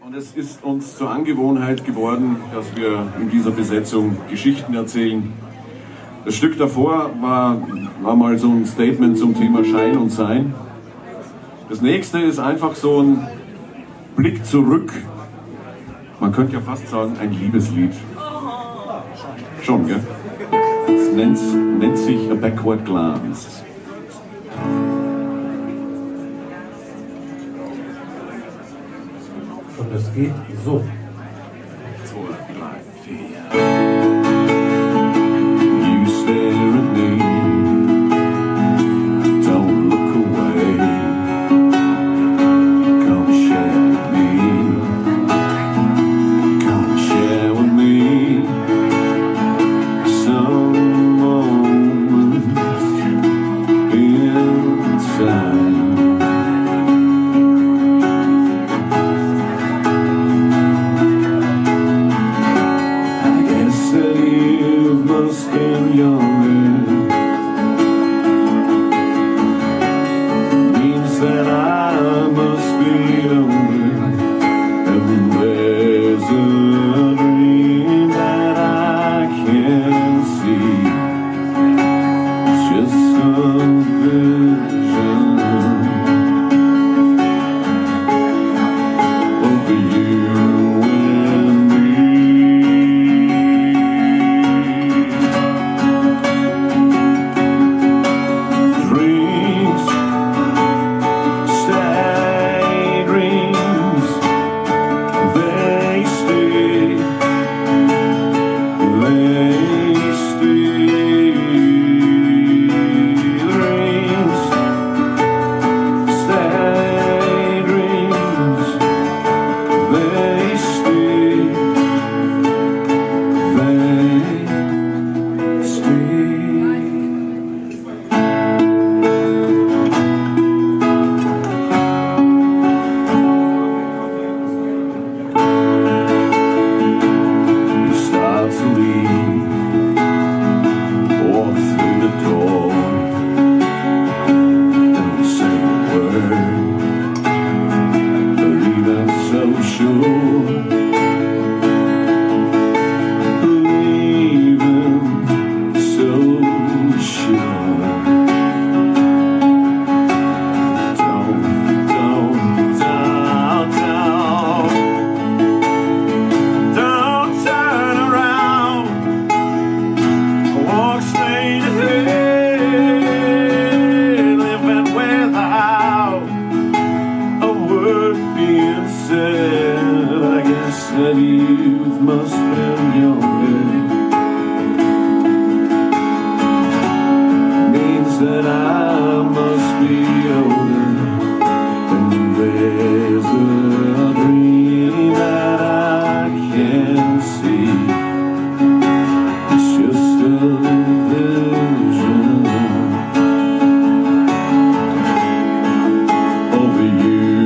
Und es ist uns zur Angewohnheit geworden, dass wir in dieser Besetzung Geschichten erzählen. Das Stück davor war mal so ein Statement zum Thema Schein und Sein. Das nächste ist einfach so ein Blick zurück. Man könnte ja fast sagen, ein Liebeslied. Schon, gell? Es nennt sich A Backward Glance. Und es geht so. 2, 3, 4. You stare at me, don't look away. Come share with me, come share with me some moments inside. Been younger means that I must be younger, and there's a dream that I can see. It's just some vision of you. I guess that youth must be younger means that I must be older, and there's a dream that I can see. It's just a vision of you.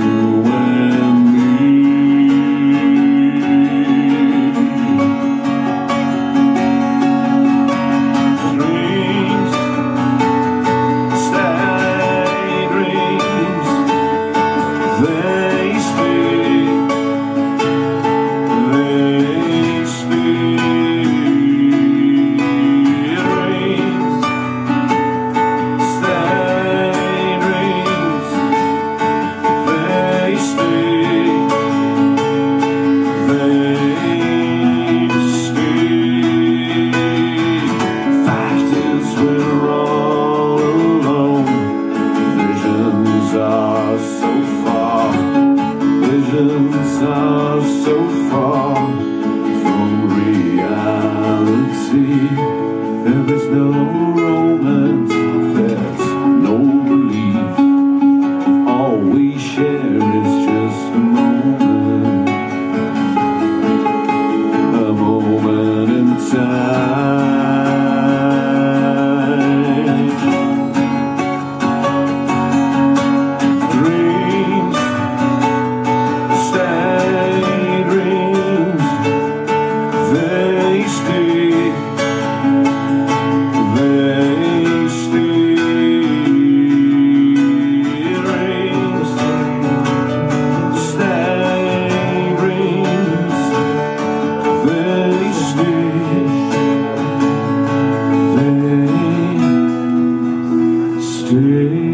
Visions are so far from reality. There is no romance, there's no belief. All we share is just a moment in time. Dreams, stay dreams. day.